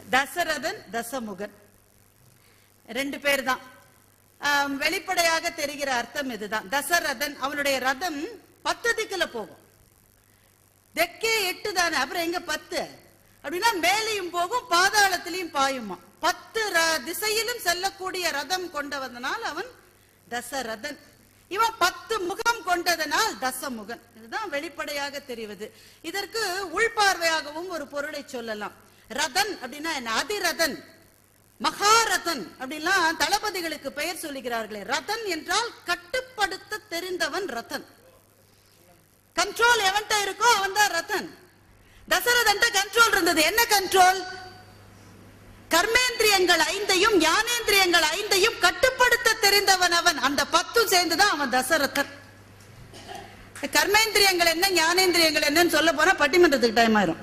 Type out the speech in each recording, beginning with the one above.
தசரதன் தசமுகன் ரெண்டு பேர் தான். வெளிப்படையாக தெரிகிற அர்த்தம் இதுதான். தசரதன் அவனுடைய ரதம் 10 திக்குல போகும். தெக்கே 8 தானே, அப்புறம் எங்க 10 அப்படின்னா மேலையும் போகும் பாதாளத்திலையும் பாயுமா. 10 திசையிலும் செல்லக்கூடிய ரதம் கொண்டவதனால் அவன் தசரதன். இவன் 10 முகம் கொண்டதனால் தசமுகன். இதுதான் வெளிப்படையாக தெரிவது. இதற்கு உள்பார்வையாகவும் ஒரு பொருளை சொல்லலாம். ரதன் அப்படின்னா என்ன? அதிரதன், மகாரதன் அப்படின்லாம் தளபதிகளுக்கு பெயர் சொல்லுகிறார்களே. ரதன் என்றால் கட்டுப்படுத்த தெரிந்தவன் ரதன். கண்ட்ரோல் எவன்ட்ட இருக்கோ அவன் தான் ரதன். தசரதன் கண்ட்ரோல் இருந்தது. என்ன கண்ட்ரோல்? கர்மேந்திரியங்கள் 5ஐயும் ஞானேந்திரியங்கள் 5ஐயும் கட்டுப்படுத்த தெரிந்தவன் அவன். அந்த 10 சேர்ந்துதான் அவன் தசரதன். கர்மேந்திரியங்கள் என்ன ஞானேந்திரியங்கள் என்னன்னு சொல்ல போனா பட்டிமன்றத்துக்கு டைம் ஆயிரும்.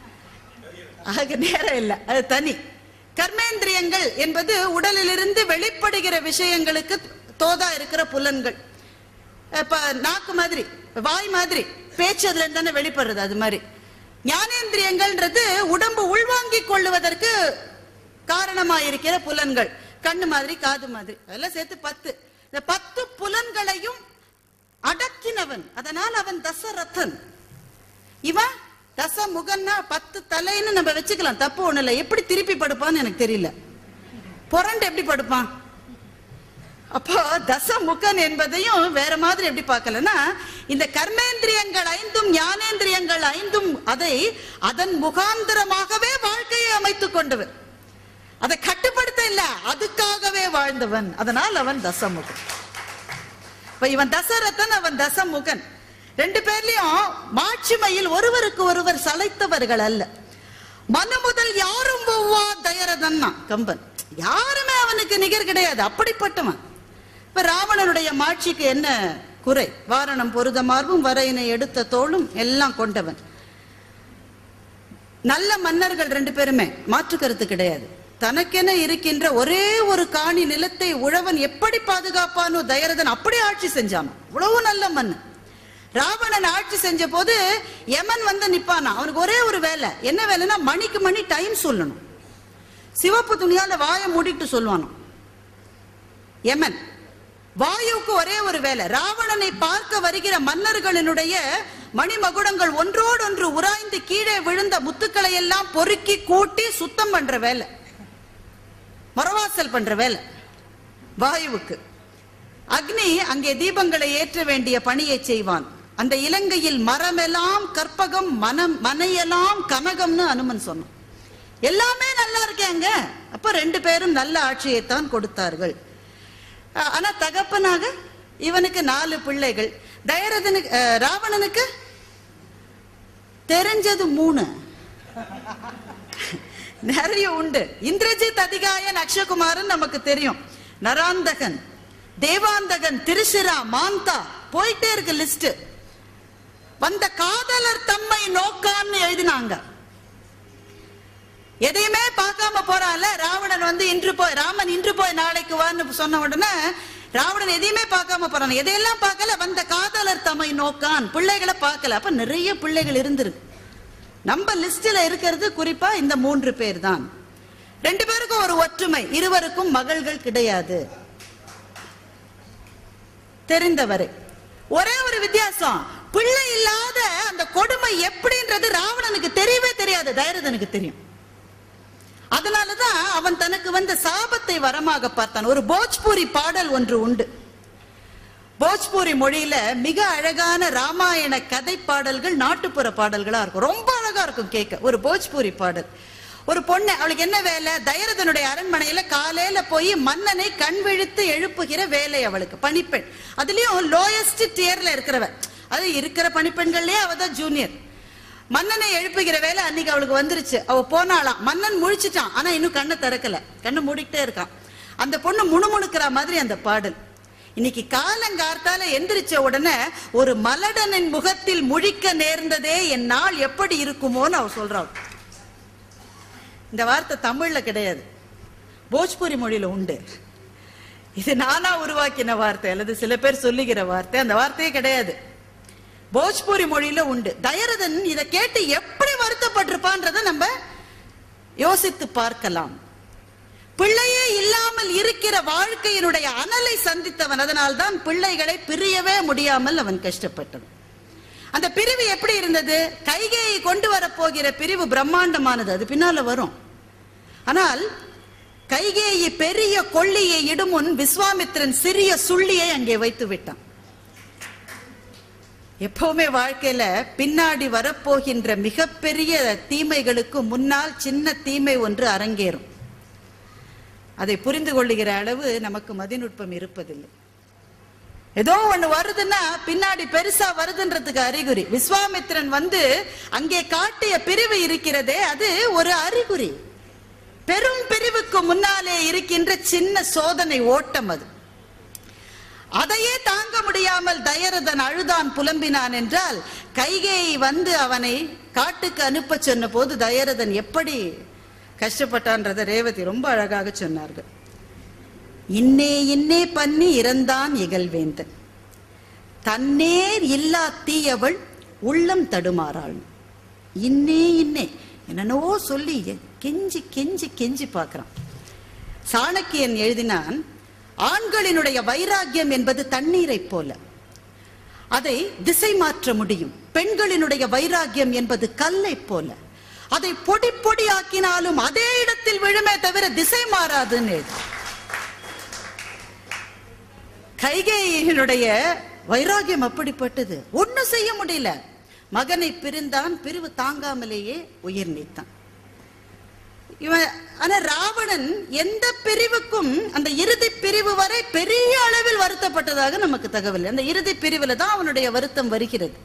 ஆக நேரம் இல்லை, அது தனி. கர்மேந்திரியங்கள் என்பது உடலிலிருந்து வெளிப்படுகிற விஷயங்களுக்கு தோதா இருக்கிற புலன்கள். நாக்கு மாதிரி, வாய் மாதிரி, பேச்சு அதுல தானே வெளிப்படுறது. அது மாதிரி ஞானேந்திரியங்கள்ன்றது உடம்பு உள்வாங்கிக் கொள்ளுவதற்கு காரணமாயிருக்கிற புலன்கள். கண்ணு மாதிரி, காது மாதிரி, அதெல்லாம் சேர்த்து 10. இந்த 10 புலன்களையும் அடக்கினவன். அதனால் அவன் தசரதன். இவன் தசமுகன்னா 10 தலைன்னு நம்ம வச்சுக்கலாம், தப்பு ஒண்ணு இல்லை. எப்படி திருப்பி படுப்பான்னு எனக்கு தெரியல. புரண்டு எப்படி படுப்பான்? அப்போ தசமுகன் என்பதையும் வேற மாதிரி எப்படி பார்க்கலன்னா, இந்த கர்மேந்திரியங்கள் 5ம் ஞானேந்திரியங்கள் 5ம் அதை அதன் முகாந்திரமாகவே வாழ்க்கையை அமைத்துக் கொண்டவன். அதை கட்டுப்படுத்த இல்ல, அதுக்காகவே வாழ்ந்தவன். அதனால் அவன் தசமுகன். இவன் தசரதன், அவன் தசமுகன். ரெண்டு பேர்லயும் மாட்சிமையில் ஒருவருக்கு ஒருவர் சளைத்தவர்கள் அல்ல. மனு முதல் யாரும் போவா தயரதன் கம்பன். யாருமே அவனுக்கு நிகர் கிடையாது, அப்படிப்பட்டவன். இப்ப ராவணனுடைய மாட்சிக்கு என்ன குறை? வாரணம் பொருத மார்பும் வரையினை எடுத்த தோளும் எல்லாம் கொண்டவன். நல்ல மன்னர்கள் ரெண்டு பேருமே, மாற்று கருத்து கிடையாது. தனக்கென இருக்கின்ற ஒரே ஒரு காணி நிலத்தை உழவன் எப்படி பாதுகாப்பானோ தயரதன் அப்படி ஆட்சி செஞ்சானோ. இவ்வளவு நல்ல மன்னன். ராவணன் ஆட்சி செஞ்ச போது யமன் வந்து நிப்பானா. அவனுக்கு ஒரே ஒரு வேலை. என்ன வேலைன்னா மணிக்கு மணி டைம் சொல்லணும். சிவப்பு துணியால வாயை மூடிட்டு சொல்லுவானோ யமன். வாயுவுக்கு ஒரே ஒரு வேலை. ராவணனை பார்க்க வருகிற மன்னர்களினுடைய மணிமகுடங்கள் ஒன்றோடொன்று உராய்ந்து கீழே விழுந்த முத்துக்களை எல்லாம் பொறுக்கி கூட்டி சுத்தம் பண்ற வேலை, மரவாசல் பண்ற வேலை வாயுவுக்கு. அக்னி அங்கே தீபங்களை ஏற்ற வேண்டிய பணியை செய்வான். அந்த இலங்கையில் மரமெல்லாம் கற்பகம், மனையெல்லாம் கனகம்னு அனுமன் சொன்னான். எல்லாமே நல்லா இருக்கேங்க. அப்ப ரெண்டு பேரும் நல்ல ஆட்சியைத்தான் கொடுத்தார்கள். ஆனா தகப்பனாக இவனுக்கு 4 பிள்ளைகள். தயரதனுக்கு, ராவணனுக்கு தெரிஞ்சது 3, நிறைய உண்டு. இந்திரஜித், அதிகாயன், அக்ஷகுமாரன் நமக்கு தெரியும். நராந்தகன், தேவாந்தகன், திருசிரா, மாந்தா, போயிட்டே இருக்கு லிஸ்ட். வந்த காதலர் தம்மை நோக்கான்னு எழுதினாங்க. எதையுமே பார்க்காம போறான்ல ராவணன். வந்து ராமன் இன்று போய் நாளைக்கு வான்னு சொன்ன உடனே ராவணன் எதையுமே பார்க்காம போறான். எதையெல்லாம் பார்க்கல, வந்த காதலர் தம்மை நோக்கான். பிள்ளைகளை பார்க்கல. அப்ப நிறைய பிள்ளைகள் இருந்திருக்கு. நம்ம லிஸ்ட்ல இருக்கிறது குறிப்பா இந்த 3 பேர் தான். 2 பேருக்கும் ஒரு ஒற்றுமை, இருவருக்கும் மகள்கள் கிடையாது தெரிந்தவரை. ஒரே ஒரு வித்தியாசம், பிள்ளை இல்லாத அந்த கொடுமை எப்படின்றது ராவணனுக்கு தெரியவே தெரியாது, தயரதனுக்கு தெரியும். அதனாலதான் அவன் தனக்கு வந்த சாபத்தை வரமாக பார்த்தான். ஒரு போஜ்பூரி பாடல் ஒன்று உண்டு. போஜ்பூரி மொழியில மிக அழகான ராமாயண கதை பாடல்கள் நாட்டுப்புற பாடல்களா இருக்கும். ரொம்ப அழகா இருக்கும் கேட்க. ஒரு போஜ்பூரி பாடல். ஒரு பொண்ணு, அவளுக்கு என்ன வேலை? தயரதனுடைய அரண்மனையில காலையில போய் மன்னனை கண் விழித்து எழுப்புகிற வேலை அவளுக்கு. பணிப்பெண், அதுலயும் லோயஸ்ட் டியர்ல இருக்கிறவ. அது இருக்கிற பணிப்பெண்கள்லயே அவதான் ஜூனியர். மன்னனை எழுப்புகிற வேலை அன்னைக்கு அவளுக்கு வந்துருச்சு. அவ போனாலாம். மன்னன் முழிச்சிட்டான், ஆனா இன்னும் கண்ணை திறக்கல, கண்ணை மூடிக்கிட்டே இருக்கான். அந்த பொண்ணு முணுமுணுக்கிற மாதிரி அந்த பாடல். இன்னைக்கு காலங்கார்த்தால எந்திரிச்ச உடனே ஒரு மலடனின் முகத்தில் முழிக்க நேர்ந்ததே என் நாள் எப்படி இருக்குமோன்னு அவ சொல்றாள். இந்த வார்த்தை தமிழ்ல கிடையாது, போஜ்பூரி மொழியில உண்டு. இது நானா உருவாக்கின வார்த்தை அல்லது சில பேர் சொல்லுகிற வார்த்தை. அந்த வார்த்தையே கிடையாது, போஜ்பூரி மொழியில உண்டு. தயரதன் இதை கேட்டு எப்படி வருத்தப்பட்டிருப்பான்றத நம்ம யோசித்து பார்க்கலாம். பிள்ளையே இல்லாமல் இருக்கிற வாழ்க்கையினுடைய அனலை சந்தித்தவன். அதனால்தான் பிள்ளைகளை பிரியவே முடியாமல் அவன் கஷ்டப்பட்டவன். அந்த பிரிவு எப்படி இருந்தது? கைகேயை கொண்டு வரப்போகிற பிரிவு பிரம்மாண்டமானது, அது பின்னால வரும். ஆனால் கைகேயி பெரிய கொள்ளியை இடும் முன் விஸ்வாமித்திரன் சிறிய சுள்ளியை அங்கே வைத்து விட்டான். எப்பவுமே வாழ்க்கையில பின்னாடி வரப்போகின்ற மிகப்பெரிய தீமைகளுக்கு முன்னால் சின்ன தீமை ஒன்று அரங்கேறும். அதை புரிந்து கொள்ளுகிற அளவு நமக்கு மதிநுட்பம் இருப்பதில்லை. ஏதோ ஒண்ணு வருதுன்னா பின்னாடி பெருசா வருதுன்றதுக்கு அறிகுறி. விஸ்வாமித்திரன் வந்து அங்கே காட்டிய பிரிவு இருக்கிறதே, அது ஒரு அறிகுறி. பெரும் பிரிவுக்கு முன்னாலே இருக்கின்ற சின்ன சோதனை ஓட்டம் அது. அதையே தாங்க முடியாமல் தயரதன் அழுதான், புலம்பினான் என்றால், கைகேயி வந்து அவனை காட்டுக்கு அனுப்ப சொன்ன போது தயரதன் எப்படி கஷ்டப்பட்டான்றத ரேவதி ரொம்ப அழகாக சொன்னார்கள். இன்னே இன்னே பண்ணி இறந்தான் இகழ்வேந்தன், தன்னேர் இல்லா தீயவள் உள்ளம் தடுமாறாள். இன்னே இன்னே என்னவோ சொல்லி கெஞ்சி கெஞ்சி கெஞ்சி பார்க்கிறான். சாணக்கியன் எழுதினான், ஆண்களினுடைய வைராக்கியம் என்பது தண்ணீரை போல, அதை திசை மாற்ற முடியும். பெண்களினுடைய வைராக்கியம் என்பது கல்லை போல, அதை பொடி பொடி ஆக்கினாலும் அதே இடத்தில் விழுமே தவிர திசை மாறாதுன்னு. கைகேயினுடைய வைராக்கியம் அப்படிப்பட்டது, ஒன்னும் செய்ய முடியல. மகனை பிரிந்தான், பிரிவு தாங்காமலேயே உயிர் நீத்தான் இவன். ஆனா ராவணன் எந்த பிரிவுக்கும் அந்த இறுதி பிரிவு வரை பெரிய அளவில் வருத்தப்பட்டதாக நமக்கு தகவல். அந்த இறுதி பிரிவுல தான் அவனுடைய வருத்தம் வருகிறது.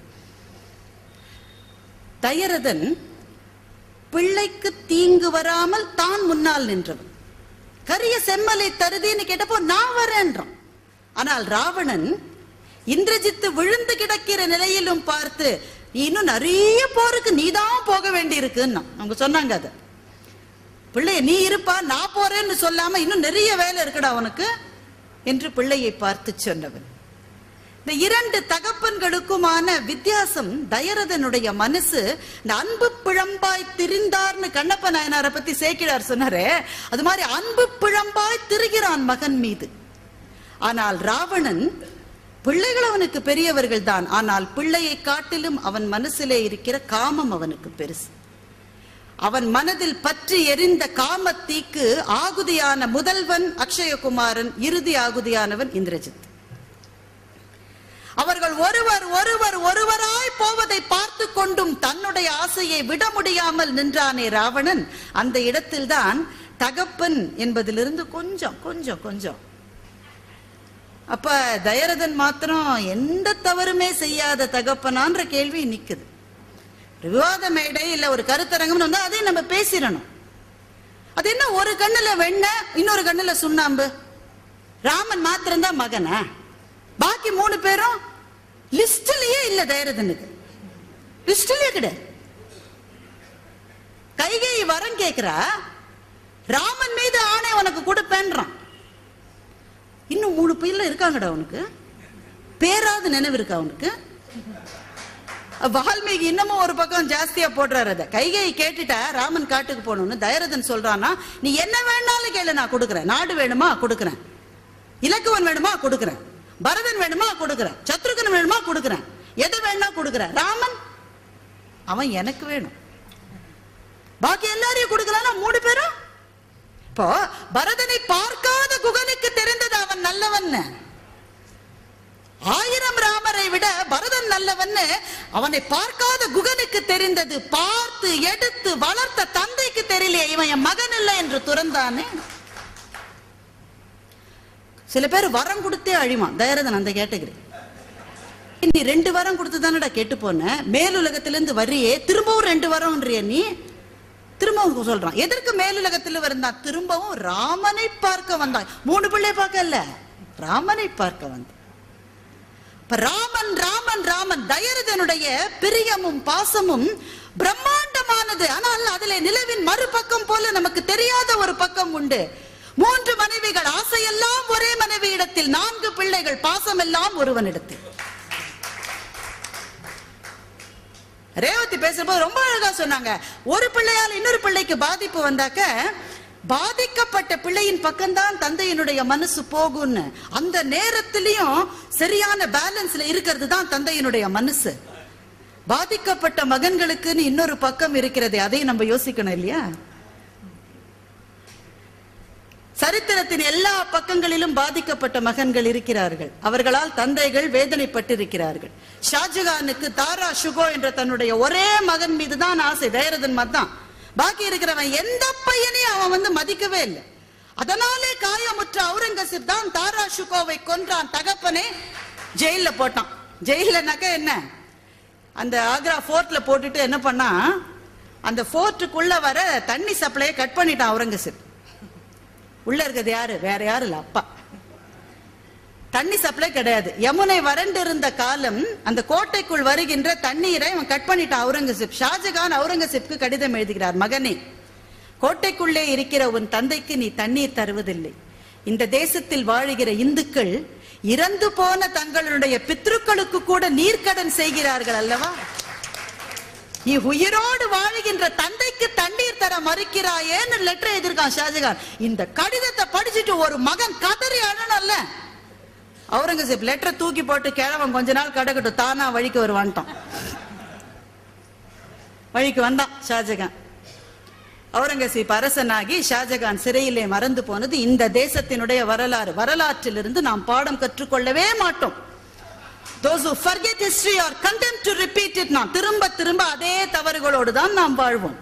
தயரதன் பிள்ளைக்கு தீங்கு வராமல் தான் முன்னால் நின்றவன். கரிய செம்மலை தருதின்னு கேட்டப்போ நான் வரேன்றான். ஆனால் ராவணன் இந்திரஜித்து விழுந்து கிடக்கிற நிலையிலும் பார்த்து, இன்னும் நிறைய போருக்கு நீதான் போக வேண்டி இருக்குன்னா அவங்க சொன்னாங்க. அது பிள்ளைய நீ இருப்பா, நான் போறேன்னு சொல்லாம இன்னும் நிறைய வேலை இருக்குடா அவனுக்கு என்று பிள்ளையை பார்த்து சொன்னவன். இந்த இரண்டு தகப்பன்களுக்குமான வித்தியாசம், தயரதனுடைய மனசு இந்த அன்பு பிழம்பாய் திரிந்தார்னு கண்ணப்ப நாயனாரை பத்தி சேக்கிழார் சொன்னாரே, அது மாதிரி அன்பு பிழம்பாய் திரிகிறான் மகன் மீது. ஆனால் ராவணன் பிள்ளைகள் அவனுக்கு பெரியவர்கள் தான், ஆனால் பிள்ளையை காட்டிலும் அவன் மனசிலே இருக்கிற காமம் அவனுக்கு பெருசு. அவன் மனதில் பற்றி எரிந்த காமத்தீக்கு ஆகுதியான முதல்வன் அக்ஷயகுமாரன், இறுதி ஆகுதியானவன் இந்திரஜித். அவர்கள் ஒருவர் ஒருவர் ஒருவராய் போவதை பார்த்து கொண்டும் தன்னுடைய ஆசையை விட முடியாமல் நின்றானே ராவணன். அந்த இடத்தில்தான் தகப்பன் என்பதிலிருந்து கொஞ்சம் கொஞ்சம் கொஞ்சம். அப்ப தயரதன் மாத்திரம் எந்த தவறுமே செய்யாத தகப்பனான்ற கேள்வி நிக்குது. விவாத மேடை இல்ல ஒரு கருத்தரங்கம் வந்தா அதை நம்ம பேசிடணும். அது என்ன ஒரு கண்ணுல வெண்ண இன்னொரு கண்ணுல சுண்ணாம்பு? ராமன் மாத்திரம் தான் மகனா? பாக்கி 3 பேரும் லிஸ்ட்லயே இல்ல. தயரதனுக்கு லிஸ்ட்லயே கிடையாது. கைகேயி வரம் கேக்குறா, ராமன் மீது ஆணை உனக்கு கொடுப்பேன்றான். இன்னும் 3 பிள்ளை இருக்காங்கடா உனக்கு, பேராது நினைவு இருக்கா உனக்கு? வால்மீகி இன்னமும் ஒரு பக்கம் ஜாஸ்தியா போடுறாரு. அத கைகேயி கேட்டுட்டா ராமன் காட்டுக்கு போகணும்னு. தயரதன் சொல்றானா, நீ என்ன வேணாலும் கேளு, நான் கொடுக்குறேன். நாடு வேணுமா கொடுக்குறேன், இலக்குவன் வேணுமா கொடுக்குறேன், பரதன் வேணுமா கொடுக்குறேன், சத்ருகன் வேணுமா கொடுக்குறேன், எது வேணுமா கொடுக்குறேன். ராமன் அவன் எனக்கு வேணும், பாக்கி எல்லாரையும் கொடுக்கலாம்னா 3 பேரும். இப்போ பரதனை பார்க்காத குகனுக்கு தெரிந்தது அவன் நல்லவன். 1000 ராமரை விட பரதன் நல்லவன் அவனை பார்க்காத குகனுக்கு தெரிந்தது. பார்த்து எடுத்து வளர்த்த தந்தைக்கு தெரியலையே இவன் என் மகன் இல்லை என்று துறந்தானே. சில பேர் வரம் கொடுத்தே அழிவான். தயரதன் அந்த கேட்டகரி. நீ 2 வரம் கொடுத்துதானடா கேட்டு போன, மேலுலகத்திலிருந்து வரியே திரும்பவும் 2 வரம்ன்றிய நீ. திரும்பவும் சொல்றான், எதற்கு மேலுலகத்தில் வந்தான்? திரும்பவும் ராமனை பார்க்க வந்தான். 3 பிள்ளை பார்க்க இல்ல, ராமனை பார்க்க வந்தான். ராமன் ராமன் ராமன். தயரதனுடைய பிரியமும் பாசமும் பிரம்மாண்டமானது. ஆனால் அதிலே நிலவின் மறுபக்கம் போல நமக்கு தெரியாத ஒரு பக்கம் உண்டு. 3 மனைவிகள், ஆசையெல்லாம் ஒரே மனைவி இடத்தில், 4 பிள்ளைகள், பாசம் எல்லாம் ஒருவனிடத்தில். ரேவதி பேசும்போது ரொம்ப அழகா சொன்னாங்க. ஒரு பிள்ளையால் இன்னொரு பிள்ளைக்கு பாதிப்பு வந்தாக்க பாதிக்கப்பட்ட பிள்ளையின் பக்கம்தான் தந்தையினுடைய மனசு போகும்னு. அந்த நேரத்திலையும் சரியான பேலன்ஸ்ல இருக்கிறது தான் தந்தையினுடைய மனசு. பாதிக்கப்பட்ட மகன்களுக்குன்னு இன்னொரு பக்கம் இருக்கிறது, அதை நம்ம யோசிக்கணும் இல்லையா? சரித்திரத்தின் எல்லா பக்கங்களிலும் பாதிக்கப்பட்ட மகன்கள் இருக்கிறார்கள். அவர்களால் தந்தைகள் வேதனைப்பட்டிருக்கிறார்கள். ஷாஜகானுக்கு தாரா ஷுகோ என்ற தன்னுடைய ஒரே மகன் மீது தான் ஆசை, தயரதன் தான். பாக்கி இருக்கிறவன் எந்த பையனையும் அவன் மதிக்கவே இல்லை. அதனாலே காயமுற்ற அவுரங்கசீப் தான் தாரா ஷுகோவை கொன்றான். தகப்பனே ஜெயில போட்டான். ஜெயிலனாக்க என்ன, அந்த ஆக்ரா போர்ட்ல போட்டுட்டு என்ன பண்ணா, அந்த போர்ட்டுக்குள்ள வர தண்ணி சப்ளையை கட் பண்ணிட்டான் அவுரங்கசீப். உள்ள இருக்கிறது யாரு, வேற யாரு இல்ல, அப்பா. தண்ணி சப்ளை கிடையாது. யமுனை வறண்டு இருந்த காலம், அந்த கோட்டைக்குள் வருகின்ற தண்ணீரை அவன் கட் பண்ணிட்டான் அவுரங்கசீப். ஷாஜகான் அவுரங்கசீப்க்கு கடிதம் எழுதுகிறார், மகனே, கோட்டைக்குள்ளே இருக்கிற உன் தந்தைக்கு நீ தண்ணீர் தருவதில்லை. இந்த தேசத்தில் வாழுகிற இந்துக்கள் இறந்து போன தங்களுடைய பித்ருக்களுக்கு கூட நீர்க்கடன் செய்கிறார்கள் அல்லவா? நீ உயிரோடு வாழுகின்ற தந்தைக்கு தண்ணீர் தர மறுக்கிறாயேன்னு லெட்டர் எழுதியிருக்கான் ஷாஜகான். இந்த கடிதத்தை படிச்சுட்டு ஒரு மகன் கதறி அழணும்ல. அவுரங்கசீப் லெட்டரை தூக்கி போட்டு கிழவன் கொஞ்ச நாள் கடக்கட்டும், தானா வழிக்கு வருவான்ட்டான். வழிக்கு வந்தான் ஷாஜகான். அவுரங்கசீப் அரசனாகி ஷாஜகான் சிறையிலே மறந்து போனது இந்த தேசத்தினுடைய வரலாறு. வரலாற்றிலிருந்து நாம் பாடம் கற்றுக்கொள்ளவே மாட்டோம். Those who forget history are condemned to repeat it. நாம் திரும்ப திரும்ப அதே தவறுகளோடு தான் நாம் வாழ்வோம்.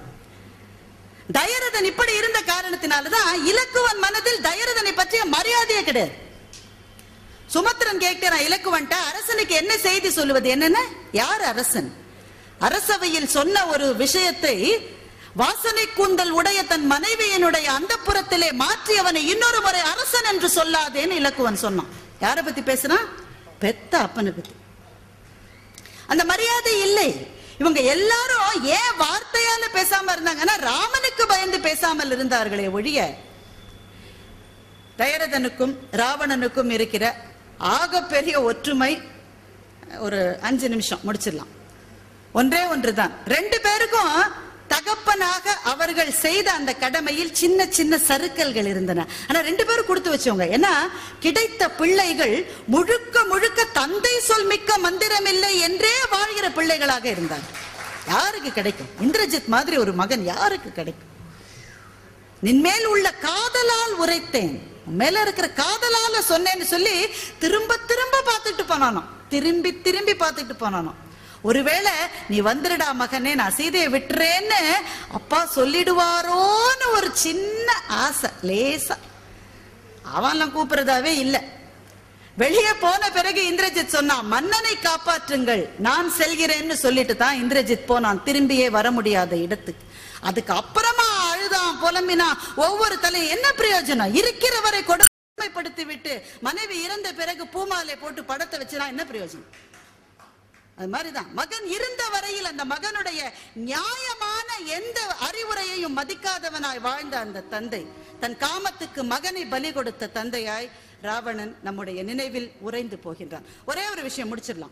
தயரதன் இப்படி இருந்த காரணத்தினாலதான் இலக்குவன் மனதில் தயரதனை பற்றிய மரியாதையே கிடையாது. சுமத்திரன் கேட்கிறான் இலக்குவன்ட்ட, அரசனுக்கு என்ன செய்தி சொல்லுவது? என்னன்னா, யார் அரசன்? அரசவையில் சொன்ன ஒரு விஷயத்தை வாசனை கூந்தல் உடைய தன் மனைவியினுடைய அந்தப்புறத்திலே மாற்றியவனை இன்னொரு முறை அரசன் என்று சொல்லாதேன்னு இலக்குவன் சொன்னான். யாரை பத்தி பேசுறான்? பெத்த அப்பனை பத்தி. அந்த மரியாதை இல்லை. இவங்க எல்லாரும் ஏன் வார்த்தையால பேசாம இருந்தாங்கன்னா, ராமனுக்கு பயந்து பேசாமல் இருந்தார்களே ஒழிய, தயரதனுக்கும் ராவணனுக்கும் இருக்கிற ஆகப்பெரிய ஒற்றுமை ஒரு 5 நிமிஷம் முடிச்சிடலாம். ஒன்றே ஒன்றுதான். 2 பேருக்கும் தகப்பனாக அவர்கள் செய்த அந்த கடமையில் சின்ன சின்ன சறுக்கல்கள் இருந்தன. ஆனா 2 பேரும் கொடுத்து வச்சவங்க. ஏன்னா கிடைத்த பிள்ளைகள் முழுக்க முழுக்க தந்தை சொல் மிக்க மந்திரம் இல்லை என்றே வாழ்கிற பிள்ளைகளாக இருந்தாங்க. யாருக்கு கிடைக்கும்? இந்திரஜித் மாதிரி ஒரு மகன் யாருக்கு கிடைக்கும்? நின்மேல் உள்ள காதலால் உரைத்தேன், மேல இருக்கிற காதலால சொன்னேன்னு சொல்லி திரும்ப திரும்ப பார்த்துட்டு போனானோ, திரும்பி திரும்பி பார்த்துட்டு போனானோ. ஒருவேளை நீ வந்துடுடா மகனே, நான் சீதையை விட்டுறேன்னு அப்பா சொல்லிடுவாரோன்னு ஒரு சின்ன ஆசை, லேசா. அவன்லாம் கூப்பிடுறதாவே இல்லை. வெளியே போன பிறகு இந்திரஜித் சொன்னான், மன்னனை காப்பாற்றுங்கள், நான் செல்கிறேன்னு சொல்லிட்டு தான் இந்திரஜித் போனான், திரும்பியே வர முடியாத இடத்துக்கு. அதுக்கு அப்புறமா அழுதான், புலம்பினா. ஒவ்வொரு தலையும் என்ன பிரயோஜனம்? இருக்கிறவரை கொடுமைப்படுத்தி விட்டு மனைவி இறந்த பிறகு பூமாலை போட்டு படத்தை வச்சுனா என்ன பிரயோஜனம்? அது மாதிரிதான் மகன் இருந்த வரையில் அந்த மகனுடைய நியாயமான எந்த அறிவுரையையும் மதிக்காதவனாய் வாழ்ந்த அந்த தந்தை, தன் காமத்துக்கு மகனை பலி கொடுத்த தந்தையாய் ராவணன் நம்முடைய நினைவில் உறைந்து போகின்றான். ஒரே ஒரு விஷயம் முடிச்சிடலாம்.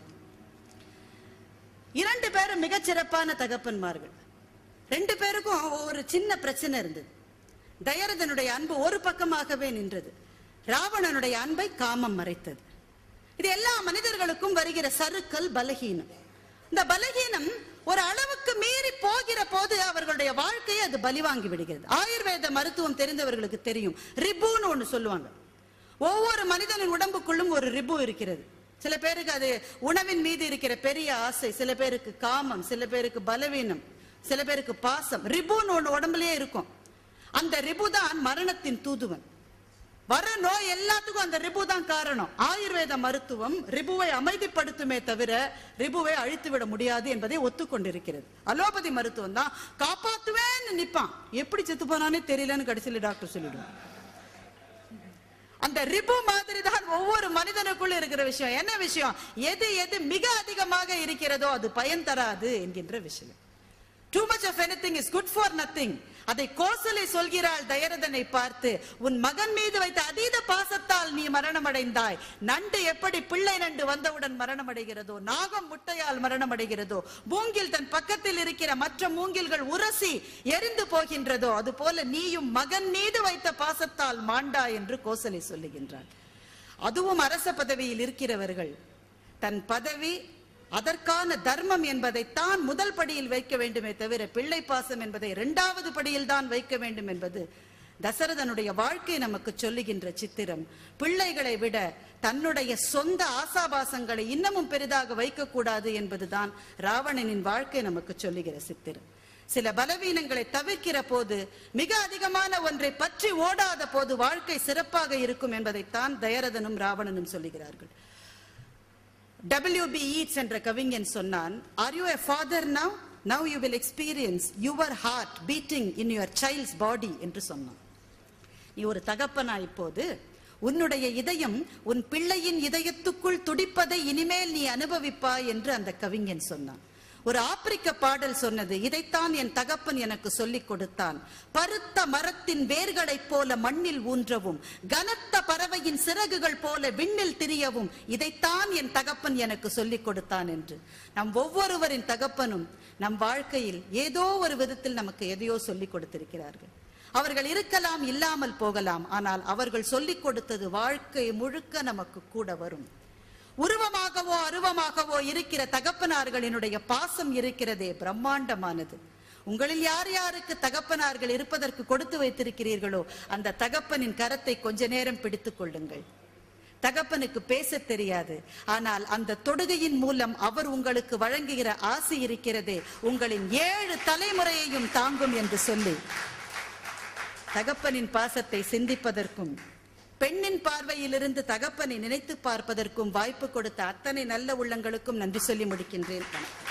2 பேரும் மிகச்சிறப்பான தகப்பன்மார்கள். 2 பேருக்கும் ஒரு சின்ன பிரச்சனை இருந்தது. தயரதனுடைய அன்பு ஒரு பக்கமாகவே நின்றது. ராவணனுடைய அன்பை காமம் மறைத்தது. இது எல்லா மனிதர்களுக்கும் வருகிற சறுக்கல், பலகீனம். இந்த பலகீனம் ஒரு அளவுக்கு மீறி போகிற போது அவர்களுடைய வாழ்க்கையை அது பலிவாங்கி விடுகிறது. ஆயுர்வேத மருத்துவம் தெரிந்தவர்களுக்கு தெரியும், ரிபுன்னு ஒண்ணு சொல்லுவாங்க. ஒவ்வொரு மனிதனின் உடம்புக்குள்ளும் ஒரு ரிபு இருக்கிறது. சில பேருக்கு அது உணவின் மீது இருக்கிற பெரிய ஆசை, சில பேருக்கு காமம், சில பேருக்கு பலவீனம், சில பேருக்கு பாசம். ரிபுன்னு ஒண்ணு உடம்புலயே இருக்கும். அந்த ரிபு தான் மரணத்தின் தூதுவன். வர நோய் எல்லாத்துக்கும் அந்த ரிபு தான் காரணம். ஆயுர்வேத மருத்துவம் ரிபுவை அமைதிப்படுத்துமே தவிர ரிபுவை அழித்து விட முடியாது என்பதை ஒத்துக்கொண்டிருக்கிறது. அலோபதி மருத்துவம் தான் காப்பாத்துவேன்னு நிப்பான், எப்படி செத்து போனானே தெரியலன்னு கடைசியில் டாக்டர் சொல்லிடுவான். அந்த ரிபு மாதிரி தான் ஒவ்வொரு மனிதனுக்குள்ள இருக்கிற விஷயம். என்ன விஷயம்? எது எது மிக அதிகமாக இருக்கிறதோ அது பயன் தராது என்கின்ற விஷயம். Too much of anything is good for nothing. அதை கோசலை சொல்கிறாள் தயரதனை பார்த்து, உன் மகன் மீது வைத்த அதீத பாசத்தால் நீ மரணமடைந்தாய். நண்டு எப்படி பிள்ளை நண்டு வந்தவுடன் மரணமடைகிறதோ, நாகம் முட்டையால் மரணமடைகிறதோ, மூங்கில் தன் பக்கத்தில் இருக்கிற மற்ற மூங்கில்கள் உரசி எரிந்து போகின்றதோ, அதுபோல நீயும் மகன் மீது வைத்த பாசத்தால் மாண்டாய் என்று கோசலை சொல்லுகின்றாள். அதுவும் அரச பதவியில் இருக்கிறவர்கள் தன் பதவி அதற்கான தர்மம் என்பதைத்தான் முதல் படியில் வைக்க வேண்டுமே தவிர பிள்ளை பாசம் என்பதை இரண்டாவது படியில் தான் வைக்க வேண்டும் என்பது தசரதனுடைய வாழ்க்கை நமக்கு சொல்லுகின்ற சித்திரம். பிள்ளைகளை விட தன்னுடைய சொந்த ஆசாபாசங்களை இன்னமும் பெரிதாக வைக்கக்கூடாது என்பதுதான் ராவணனின் வாழ்க்கை நமக்கு சொல்லுகிற சித்திரம். சில பலவீனங்களை தவிர்க்கிற போது, மிக அதிகமான ஒன்றை பற்றி ஓடாத போது வாழ்க்கை சிறப்பாக இருக்கும் என்பதைத்தான் தயரதனும் ராவணனும் சொல்லுகிறார்கள். W.B. Yeats என்ற கவிஞன் சொன்னான், Are you a father now? Now you will experience your heart beating in your child's body என்று சொன்னான். நீ ஒரு தகப்பனா இப்போது உன்னுடைய இதயம் உன் பிள்ளையின் இதயத்துக்குள் துடிப்பதை இனிமேல் நீ அனுபவிப்பாய் என்று அந்த கவிஞன் சொன்னான். ஒரு ஆப்பிரிக்க பாடல் சொன்னது, இதைத்தான் என் தகப்பன் எனக்கு சொல்லிக் கொடுத்தான். பருத்த மரத்தின் வேர்களைப் போல மண்ணில் ஊன்றவும், கனத்த பறவையின் சிறகுகள் போல விண்ணில் திரியவும் இதைத்தான் என் தகப்பன் எனக்கு சொல்லிக் கொடுத்தான் என்று. நம் ஒவ்வொருவரின் தகப்பனும் நம் வாழ்க்கையில் ஏதோ ஒரு விதத்தில் நமக்கு எதையோ சொல்லிக் கொடுத்திருக்கிறார்கள். அவர்கள் இருக்கலாம், இல்லாமல் போகலாம். ஆனால் அவர்கள் சொல்லிக் கொடுத்தது வாழ்க்கை முழுக்க நமக்கு கூட வரும். உருவமாகவோ அருவமாகவோ இருக்கிற தகப்பனார்களினுடைய பாசம் இருக்கிறதே பிரம்மாண்டமானது. உங்களில் யார் யாருக்கு தகப்பனார்கள் இருப்பதற்கு கொடுத்து வைத்திருக்கிறீர்களோ அந்த தகப்பனின் கரத்தை கொஞ்ச நேரம் பிடித்துக் கொள்ளுங்கள். தகப்பனுக்கு பேச தெரியாது, ஆனால் அந்த தொடுகையின் மூலம் அவர் உங்களுக்கு வழங்குகிற ஆசி இருக்கிறதே உங்களின் 7 தலைமுறையையும் தாங்கும் என்று சொல்லி தகப்பனின் பாசத்தை சிந்திப்பதற்கும் பெண்ணின் பார்வையிலிருந்து தகப்பனை நினைத்து பார்ப்பதற்கும் வாய்ப்பு கொடுத்த அத்தனை நல்ல உள்ளங்களுக்கும் நன்றி சொல்லி முடிக்கின்றேன்.